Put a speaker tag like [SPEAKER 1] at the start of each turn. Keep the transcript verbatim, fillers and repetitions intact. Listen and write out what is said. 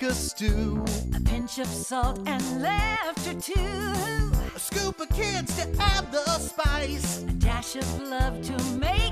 [SPEAKER 1] a stew.
[SPEAKER 2] A pinch of salt and laughter too.
[SPEAKER 1] A scoop of kids to add the spice.
[SPEAKER 2] A dash of love to make